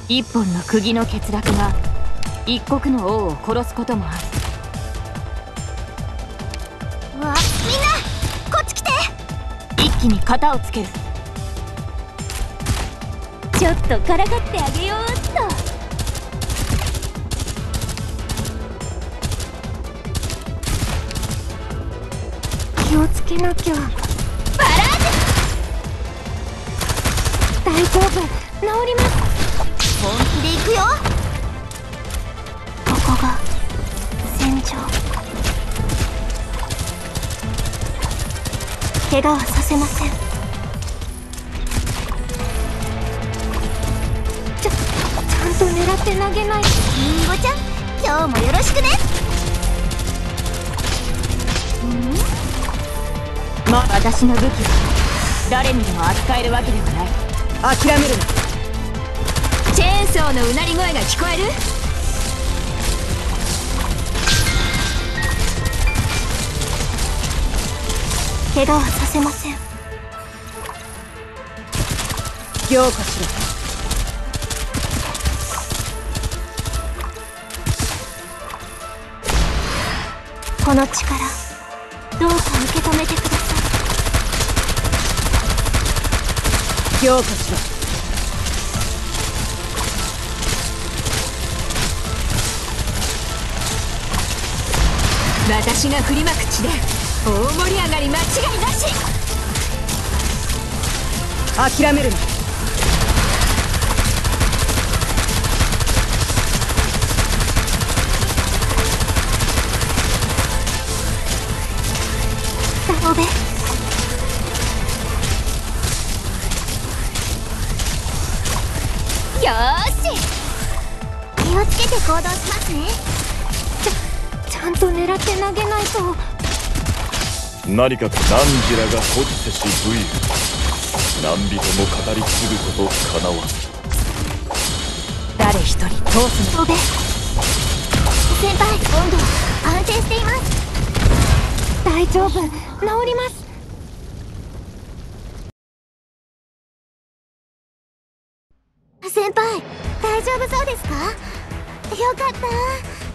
一本の釘の欠落が一国の王を殺すこともある。 わ、みんなこっち来て。 一気に型をつける。 ちょっとからかってあげようっと。気をつけなきゃ。バラージュ。大丈夫、治ります。本気で行くよ。ここが戦場。怪我はさせません。ちゃんと狙って投げないと。りんごちゃん、今日もよろしくね。 私の武器は誰にでも扱えるわけではない。諦めるな。チェーンソーのうなり声が聞こえる。 怪我はさせません。 凝固しろ。 この力、どうか受け止めてください。 凝固しろ。私が振りまく地で大盛り上がり間違いなし。諦めるな。 だろべ。よーし、気をつけて行動しますね。ちゃんと狙って投げないと。 何か何時らがホッセしブイル、何人も語り継ぐことかなわず。 誰一人通すの。 飛べ。先輩、温度安定しています。大丈夫、治ります。先輩、大丈夫そうですか？よかった。